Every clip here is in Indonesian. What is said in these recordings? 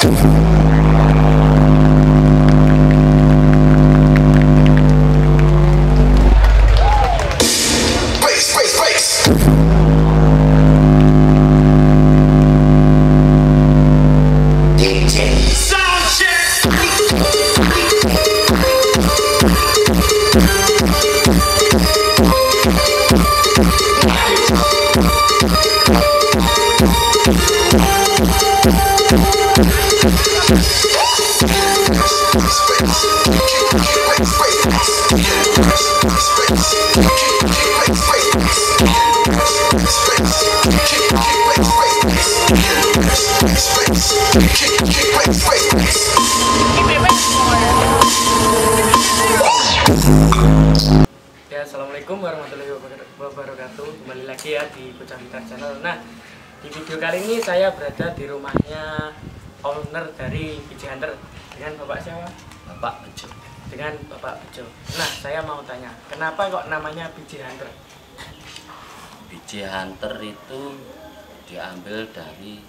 Ya, assalamualaikum warahmatullahi wabarakatuh. Kembali lagi ya di Bocah Pintar Channel. Nah, di video kali ini saya berada di rumahnya owner dari Biji Hunter dengan Bapak siapa? Bapak Bejo. Dengan Bapak Bejo. Nah, saya mau tanya, kenapa kok namanya Biji Hunter? Biji Hunter itu diambil dari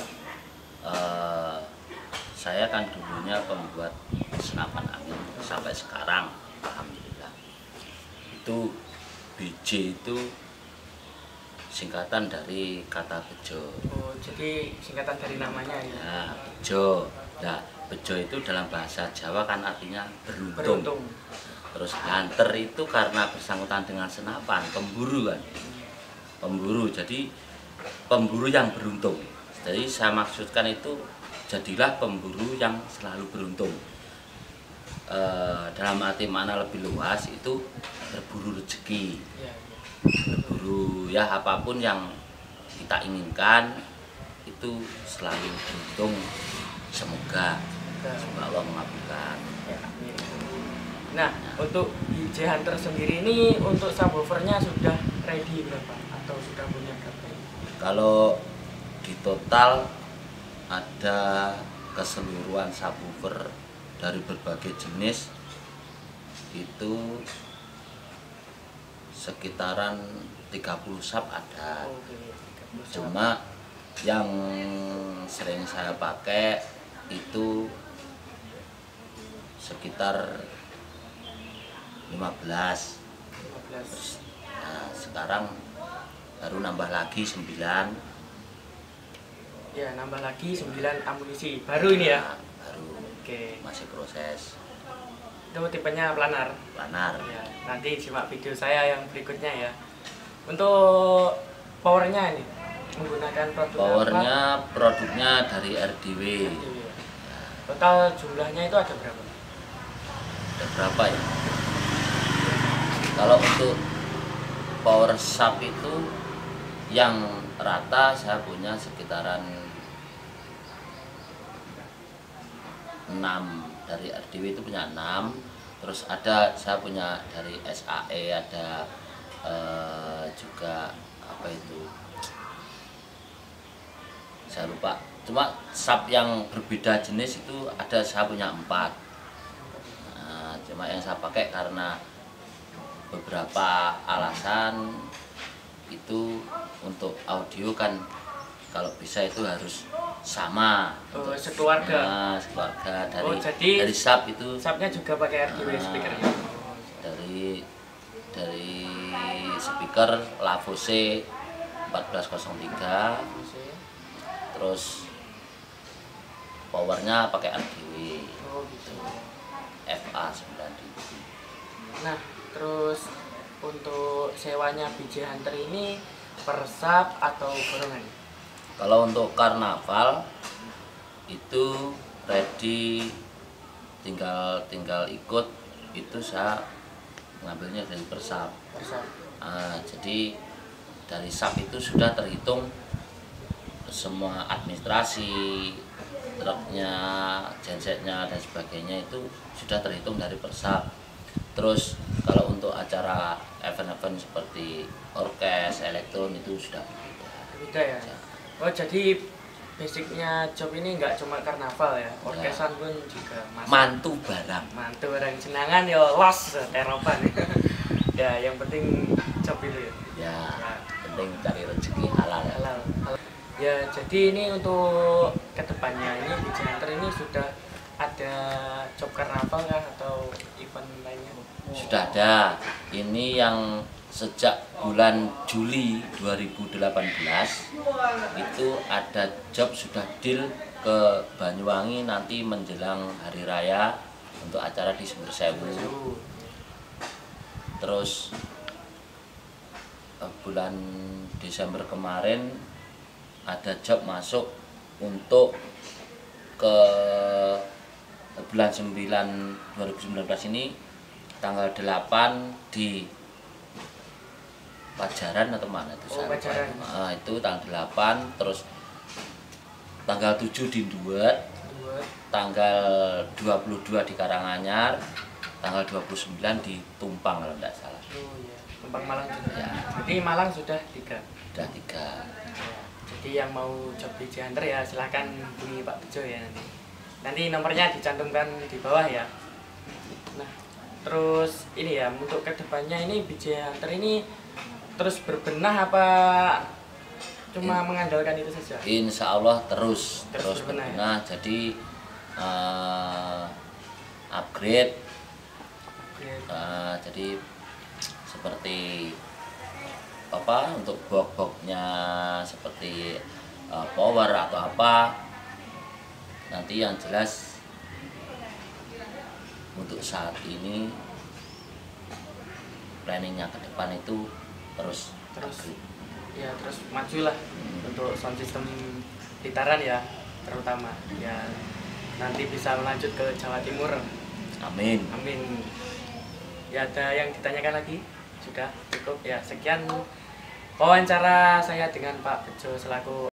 saya kan dulunya pembuat senapan angin sampai sekarang, alhamdulillah. Itu biji itu singkatan dari kata bejo. Oh, jadi singkatan dari namanya ya? Nah, bejo. Nah, bejo itu dalam bahasa Jawa kan artinya beruntung. Terus hunter itu karena bersangkutan dengan senapan, pemburu kan. Pemburu, jadi pemburu yang beruntung. Jadi saya maksudkan itu jadilah pemburu yang selalu beruntung. Dalam arti mana lebih luas itu berburu rezeki, berburu ya apapun yang kita inginkan itu selalu beruntung. Semoga Allah mengabulkan. Nah, untuk Biji Hunter sendiri ini untuk subwoofernya sudah ready berapa atau sudah punya berapa? Kalau di total ada keseluruhan subwoofer dari berbagai jenis itu sekitaran 30 sub ada. Cuma yang sering saya pakai itu sekitar 15. Nah, sekarang baru nambah lagi 9. Ya, nambah lagi 9 amunisi baru ini ya? Nah, baru. Oke. Masih proses. Itu tipenya planar. Planar. Ya, nanti simak video saya yang berikutnya ya. Untuk powernya ini menggunakan produk Powernya apa? Produknya dari RDW. Total jumlahnya itu ada berapa? Ada berapa ya? Kalau untuk power sub itu yang rata saya punya sekitaran 6 dari RDW itu punya 6. Terus ada saya punya dari SAE, ada juga apa itu saya lupa. Cuma sub yang berbeda jenis itu ada saya punya 4. Nah, cuma yang saya pakai karena beberapa alasan itu untuk audio kan kalau bisa itu harus sama. Oh, sekeluarga. Nah, sekeluarga dari jadi dari sub itu. Subnya juga pakai RDW speakernya. Dari speaker Lavose 1403. Terus powernya pakai RDW. Oh, gitu. FA 9000. Nah, terus untuk sewanya Biji Hunter ini per sub atau golongan? Kalau untuk karnaval itu ready, tinggal ikut, itu saya ngambilnya dari per sub. Jadi dari sub itu sudah terhitung semua administrasi, truknya, gensetnya dan sebagainya itu sudah terhitung dari per sub. Terus kalau untuk acara event-event seperti orkes, elektron itu sudah beda ya. Oh, jadi basicnya job ini nggak cuma karnaval ya, orkesan pun juga masuk. Mantu barang jenangan ya los teropan. Ya, yang penting job itu ya. Ya, penting cari rezeki halal. Ya, jadi ini untuk kedepannya ini BJ Hunter ini sudah ada job karnaval kah atau event lainnya? Sudah ada. Ini yang sejak bulan Juli 2018 itu ada job sudah deal ke Banyuwangi nanti menjelang hari raya untuk acara di Sumber Sewu. Terus bulan Desember kemarin ada job masuk untuk ke bulan 9 2019 ini tanggal 8 di Pajaran atau mana itu? Pajaran. Itu tanggal 8, terus tanggal 7 di Duet, tanggal 22 di Karanganyar, tanggal 29 di Tumpang kalau tidak salah. Oh iya, Tumpang Malang juga. Ya. Jadi Malang sudah 3. Sudah 3. Jadi yang mau job BJ Hunter ya silahkan hubungi Pak Bejo ya nanti. Nanti nomornya dicantumkan di bawah ya. Nah, terus ini ya untuk kedepannya ini BJ Hunter ini terus berbenah apa cuma mengandalkan itu saja? Insya Allah terus berbenah. Ya? Jadi upgrade. Jadi seperti apa untuk box-boxnya seperti power atau apa, nanti yang jelas untuk saat ini planningnya ke depan itu terus ya terus majulah untuk sound system Blitar ya terutama ya nanti bisa melanjut ke Jawa Timur. Amin. Amin. Ya ada yang ditanyakan lagi? Sudah cukup ya, sekian wawancara saya dengan Pak Bejo selaku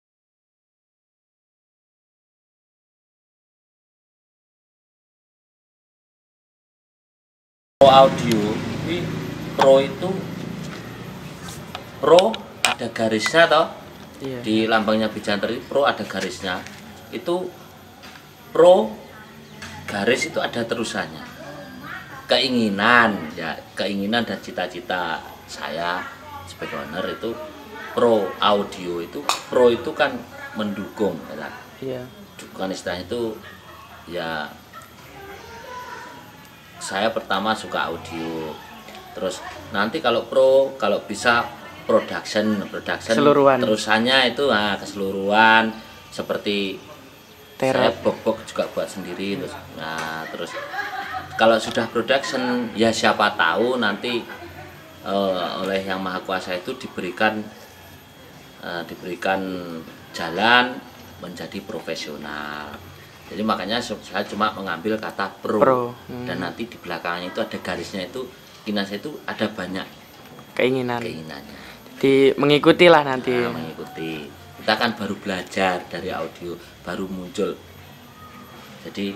audio. Pro itu Pro ada garisnya toh. iya. Di lambangnya BJ Hunter Pro ada garisnya. Itu Pro garis itu ada terusannya. Keinginan dan cita-cita saya sebagai owner itu Pro audio itu Pro itu kan mendukung ya. Iya. Bukan istilahnya itu ya, saya pertama suka audio, terus nanti kalau Pro kalau bisa production keseluruhan. Terusannya itu keseluruhan seperti Terap. saya box juga buat sendiri terus. Nah, terus kalau sudah production ya siapa tahu nanti oleh Yang Maha Kuasa itu diberikan jalan menjadi profesional. Jadi makanya saya cuma mengambil kata pro. Dan nanti di belakangnya itu ada garisnya, itu keinginan saya itu ada banyak keinginannya. Jadi mengikuti lah nanti. Mengikuti. Kita kan baru belajar dari audio, baru muncul. Jadi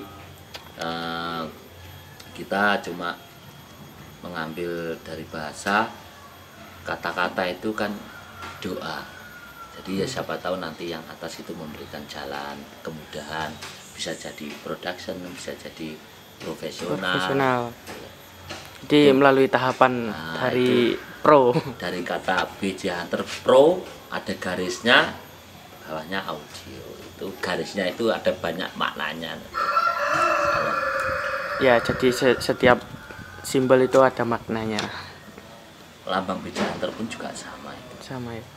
kita cuma mengambil dari bahasa, kata-kata itu kan doa. Jadi ya siapa tahu nanti yang atas itu memberikan jalan, kemudahan, bisa jadi production, bisa jadi profesional. Jadi melalui tahapan dari pro. Dari kata BJ Hunter Pro ada garisnya, bawahnya audio. Itu garisnya itu ada banyak maknanya. Ya, jadi setiap simbol itu ada maknanya. Lambang BJ Hunter pun juga sama itu. Sama ya.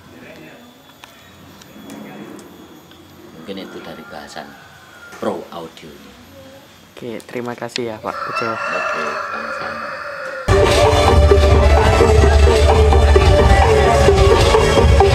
Mungkin itu dari bahasan Pro audio ini. Oke, terima kasih ya Pak Bejo. Oke, sama-sama.